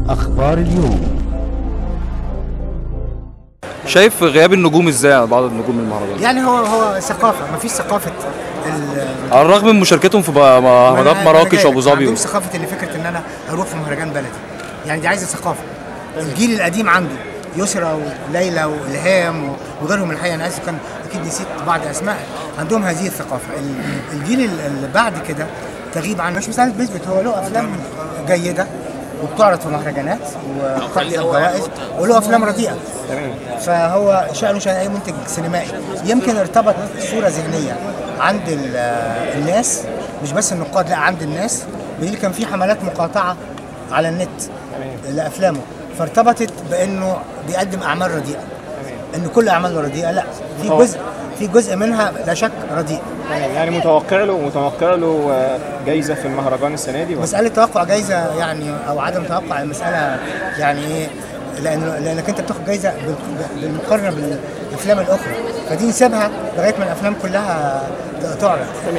أخبار اليوم. شايف غياب النجوم ازاي على بعض النجوم المهرجان؟ يعني هو ثقافه، مفيش ثقافه على الرغم من مشاركتهم في مهرجانات مراكش وابو ظبي. ما عندهمش ثقافه اللي فكره ان انا اروح في مهرجان بلدي، يعني دي عايزه ثقافه. الجيل القديم عنده يسرى وليلى والهام وغيرهم، الحقيقه انا اسف كان اكيد نسيت بعض اسماء، عندهم هذه الثقافه. الجيل اللي بعد كده تغيب عنه. مش مساله بيثبت، هو له افلام جيده وبتعرض في مهرجانات وبتحقق جوائز، وله افلام رديئه. فهو شأنه شأن اي منتج سينمائي. يمكن ارتبط صوره ذهنيه عند الناس، مش بس النقاد، لا عند الناس، بدليل كان في حملات مقاطعه على النت لافلامه، فارتبطت بانه بيقدم اعمال رديئه، ان كل اعماله رديئه. لا، في جزء منها لا شك رديء. يعني متوقع له جايزه في المهرجان السنه دي؟ مساله توقع جايزه يعني او عدم توقع المساله يعني ايه، لانك انت بتاخد جايزه بالمقارنه بالافلام الاخرى، فدي نسيبها لغايه ما الافلام كلها تعرض.